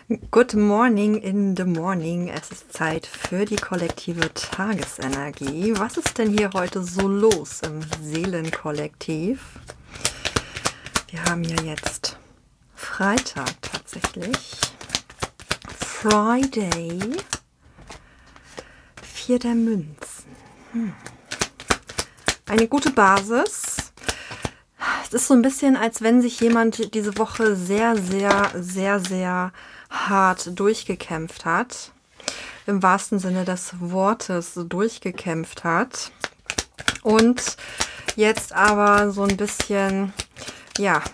Good morning in the morning. Es ist Zeit für die kollektive Tagesenergie. Was ist denn hier heute so los im Seelenkollektiv? Wir haben ja jetzt Freitag tatsächlich. Friday. 4 der Münzen. Eine gute Basis. Es ist so ein bisschen, als wenn sich jemand diese Woche sehr hart durchgekämpft hat. Im wahrsten Sinne des Wortes durchgekämpft hat. Und jetzt aber so ein bisschen, ja,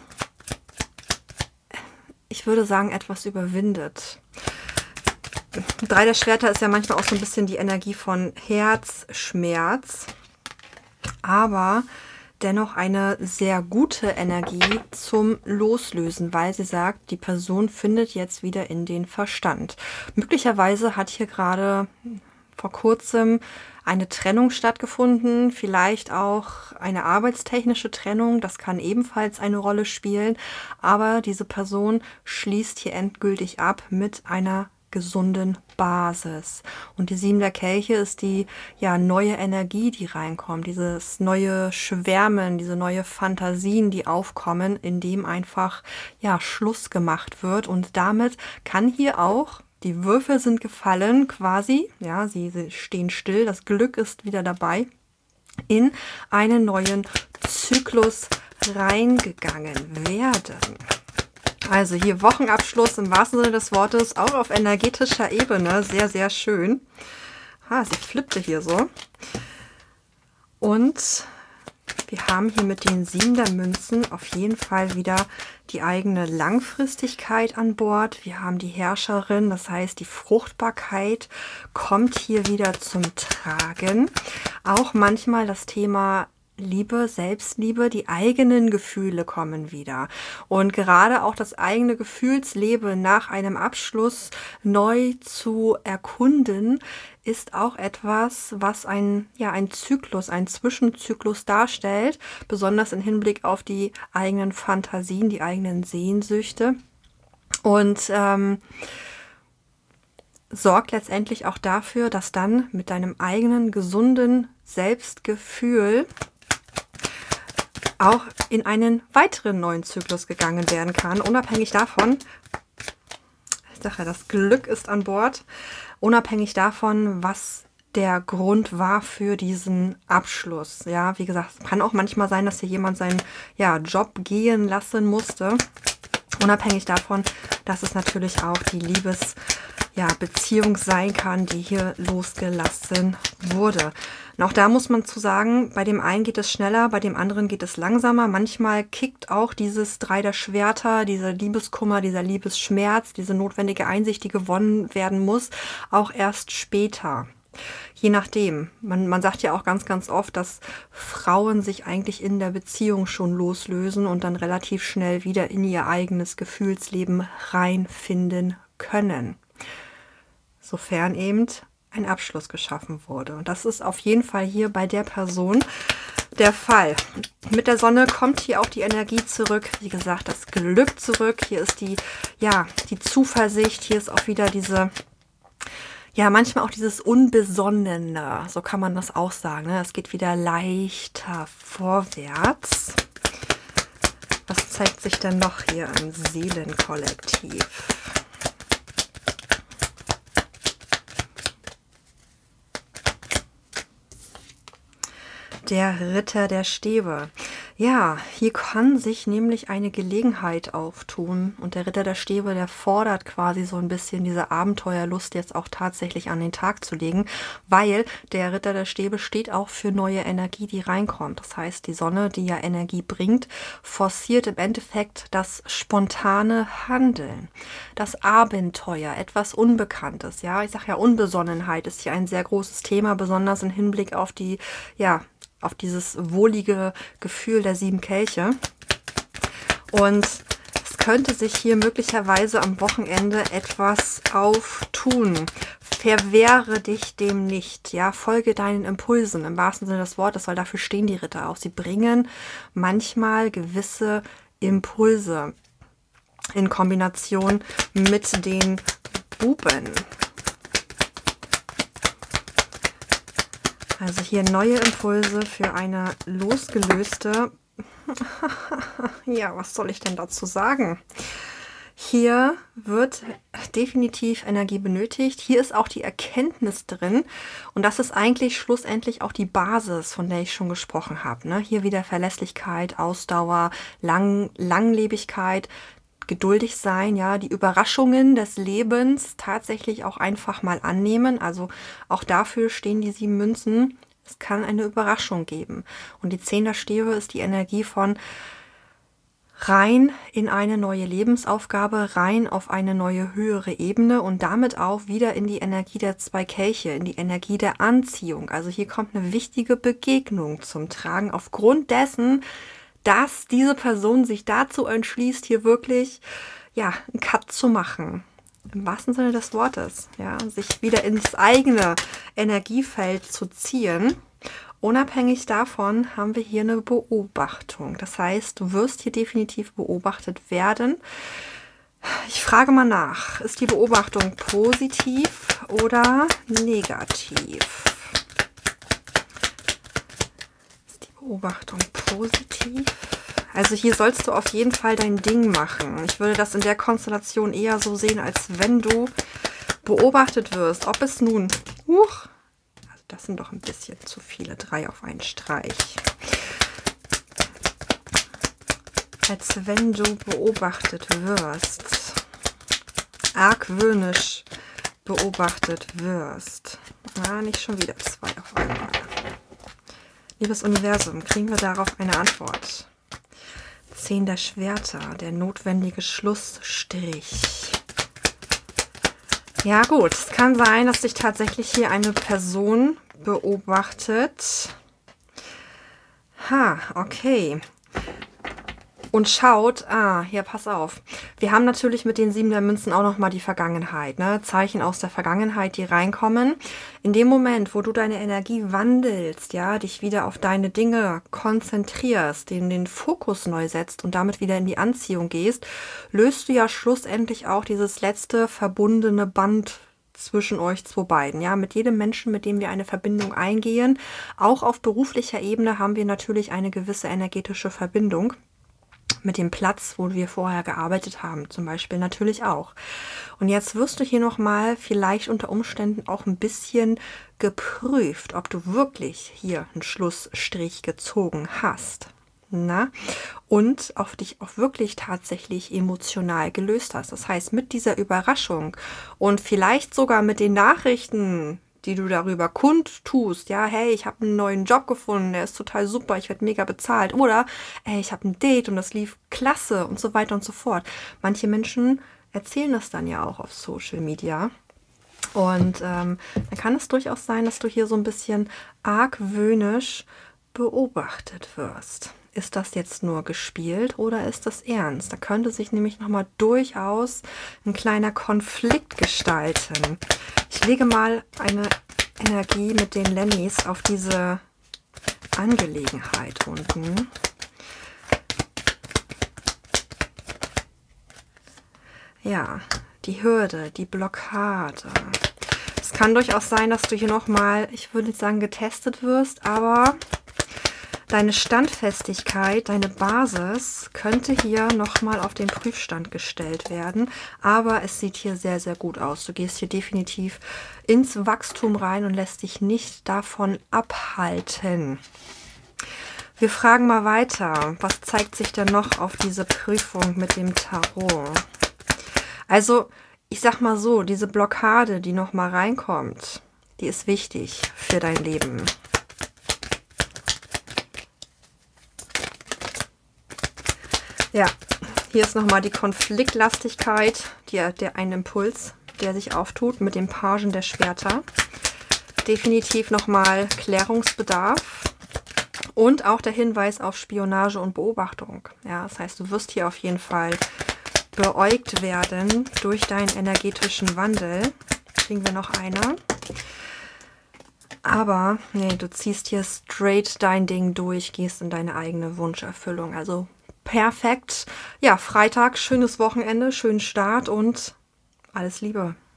ich würde sagen, etwas überwindet. 3 der Schwerter ist ja manchmal auch so ein bisschen die Energie von Herzschmerz. Aber dennoch eine sehr gute Energie zum Loslösen, weil sie sagt, die Person findet jetzt wieder in den Verstand. Möglicherweise hat hier gerade vor kurzem eine Trennung stattgefunden, vielleicht auch eine arbeitstechnische Trennung, das kann ebenfalls eine Rolle spielen, aber diese Person schließt hier endgültig ab mit einer gesunden Basis. Und die 7 der Kelche ist die neue Energie, die reinkommt, dieses neue Schwärmen, diese neue Fantasien, die aufkommen, indem einfach Schluss gemacht wird. Und damit kann hier auch, die Würfel sind gefallen quasi, sie stehen still, das Glück ist wieder dabei, in einen neuen Zyklus reingegangen werden. Also hier Wochenabschluss im wahrsten Sinne des Wortes, auch auf energetischer Ebene, sehr schön. Sie flippte hier so. Und wir haben hier mit den 7 der Münzen auf jeden Fall wieder die eigene Langfristigkeit an Bord. Wir haben die Herrscherin, das heißt die Fruchtbarkeit kommt hier wieder zum Tragen. Auch manchmal das Thema Liebe, Selbstliebe, die eigenen Gefühle kommen wieder. Und gerade auch das eigene Gefühlsleben nach einem Abschluss neu zu erkunden, ist auch etwas, was ein Zyklus, ein Zwischenzyklus darstellt, besonders im Hinblick auf die eigenen Fantasien, die eigenen Sehnsüchte. Und sorgt letztendlich auch dafür, dass dann mit deinem eigenen gesunden Selbstgefühl auch in einen weiteren neuen Zyklus gegangen werden kann, unabhängig davon, ich sage ja, das Glück ist an Bord, unabhängig davon, was der Grund war für diesen Abschluss. Ja, wie gesagt, es kann auch manchmal sein, dass hier jemand seinen Job gehen lassen musste, unabhängig davon, dass es natürlich auch die Beziehung sein kann, die hier losgelassen wurde. Und auch da muss man zu sagen, bei dem einen geht es schneller, bei dem anderen geht es langsamer. Manchmal kickt auch dieses 3 der Schwerter, dieser Liebeskummer, dieser Liebesschmerz, diese notwendige Einsicht, die gewonnen werden muss, auch erst später. Je nachdem. Man sagt ja auch ganz oft, dass Frauen sich eigentlich in der Beziehung schon loslösen und dann relativ schnell wieder in ihr eigenes Gefühlsleben reinfinden können. Sofern eben ein Abschluss geschaffen wurde. Und das ist auf jeden Fall hier bei der Person der Fall. Mit der Sonne kommt hier auch die Energie zurück. Wie gesagt, das Glück zurück. Hier ist die Zuversicht. Hier ist auch wieder diese, manchmal auch dieses Unbesonnene. So kann man das auch sagen. Ne? Es geht wieder leichter vorwärts. Was zeigt sich denn noch hier im Seelenkollektiv? Der Ritter der Stäbe. Ja, hier kann sich nämlich eine Gelegenheit auftun. Und der Ritter der Stäbe, der fordert quasi so ein bisschen diese Abenteuerlust jetzt auch tatsächlich an den Tag zu legen, weil der Ritter der Stäbe steht auch für neue Energie, die reinkommt. Das heißt, die Sonne, die ja Energie bringt, forciert im Endeffekt das spontane Handeln, das Abenteuer, etwas Unbekanntes. Ja, ich sage ja, Unbesonnenheit ist hier ein sehr großes Thema, besonders im Hinblick auf die, auf dieses wohlige Gefühl der 7 Kelche. Und es könnte sich hier möglicherweise am Wochenende etwas auftun. Verwehre dich dem nicht. Ja, folge deinen Impulsen im wahrsten Sinne des Wortes, weil dafür stehen die Ritter auch. Sie bringen manchmal gewisse Impulse. in Kombination mit den Buben. Also hier neue Impulse für eine losgelöste... Ja, was soll ich denn dazu sagen? Hier wird definitiv Energie benötigt. Hier ist auch die Erkenntnis drin. Und das ist eigentlich schlussendlich auch die Basis, von der ich schon gesprochen habe. Ne? Hier wieder Verlässlichkeit, Ausdauer, Langlebigkeit, geduldig sein, ja, die Überraschungen des Lebens tatsächlich auch einfach mal annehmen. Also auch dafür stehen die 7 Münzen. Es kann eine Überraschung geben. Und die 10 der Stäbe ist die Energie von rein in eine neue Lebensaufgabe, rein auf eine neue höhere Ebene und damit auch wieder in die Energie der 2 Kelche, in die Energie der Anziehung. Also hier kommt eine wichtige Begegnung zum Tragen aufgrund dessen, dass diese Person sich dazu entschließt, hier wirklich ja, einen Cut zu machen. Im wahrsten Sinne des Wortes, ja, sich wieder ins eigene Energiefeld zu ziehen. Unabhängig davon haben wir hier eine Beobachtung. Das heißt, du wirst hier definitiv beobachtet werden. Ich frage mal nach, ist die Beobachtung positiv oder negativ? Ist die Beobachtung positiv? Also hier sollst du auf jeden Fall dein Ding machen. Ich würde das in der Konstellation eher so sehen, als wenn du beobachtet wirst. Ob es nun... Das sind doch ein bisschen zu viele. 3 auf einen Streich. Als wenn du beobachtet wirst. Argwöhnisch beobachtet wirst. Na, nicht schon wieder 2 auf einmal. Liebes Universum, kriegen wir darauf eine Antwort? 10 der Schwerter, der notwendige Schlussstrich. Ja gut, es kann sein, dass sich tatsächlich hier eine Person beobachtet. Okay. Und schaut, hier, pass auf. Wir haben natürlich mit den 7 der Münzen auch nochmal die Vergangenheit, ne? Zeichen aus der Vergangenheit, die reinkommen. In dem Moment, wo du deine Energie wandelst, ja, dich wieder auf deine Dinge konzentrierst, den Fokus neu setzt und damit wieder in die Anziehung gehst, löst du ja schlussendlich auch dieses letzte verbundene Band zwischen euch 2 beiden. Ja, mit jedem Menschen, mit dem wir eine Verbindung eingehen, auch auf beruflicher Ebene haben wir natürlich eine gewisse energetische Verbindung. Mit dem Platz, wo wir vorher gearbeitet haben, zum Beispiel natürlich auch. Und jetzt wirst du hier nochmal vielleicht unter Umständen auch ein bisschen geprüft, ob du wirklich hier einen Schlussstrich gezogen hast. Na? Und auf dich auch wirklich tatsächlich emotional gelöst hast. Das heißt, mit dieser Überraschung und vielleicht sogar mit den Nachrichten, die du darüber kundtust, ja, hey, ich habe einen neuen Job gefunden, der ist total super, ich werde mega bezahlt, oder, ey, ich habe ein Date und das lief klasse und so weiter und so fort. Manche Menschen erzählen das dann ja auch auf Social Media und dann kann es durchaus sein, dass du hier so ein bisschen argwöhnisch beobachtet wirst. Ist das jetzt nur gespielt oder ist das ernst? Da könnte sich nämlich nochmal durchaus ein kleiner Konflikt gestalten. Ich lege mal eine Energie mit den Lennys auf diese Angelegenheit unten. Ja, die Hürde, die Blockade. Es kann durchaus sein, dass du hier nochmal, ich würde nicht sagen getestet wirst, aber deine Standfestigkeit, deine Basis könnte hier nochmal auf den Prüfstand gestellt werden. Aber es sieht hier sehr, sehr gut aus. Du gehst hier definitiv ins Wachstum rein und lässt dich nicht davon abhalten. Wir fragen mal weiter. Was zeigt sich denn noch auf diese Prüfung mit dem Tarot? Also, ich sag mal so, diese Blockade, die nochmal reinkommt, die ist wichtig für dein Leben. Ja, hier ist nochmal die Konfliktlastigkeit, der ein Impuls, der sich auftut mit dem Pagen der Schwerter. Definitiv nochmal Klärungsbedarf und auch der Hinweis auf Spionage und Beobachtung. Ja, das heißt, du wirst hier auf jeden Fall beäugt werden durch deinen energetischen Wandel. Kriegen wir noch eine. Aber nee, du ziehst hier straight dein Ding durch, gehst in deine eigene Wunscherfüllung. Also perfekt. Ja, Freitag, schönes Wochenende, schönen Start und alles Liebe.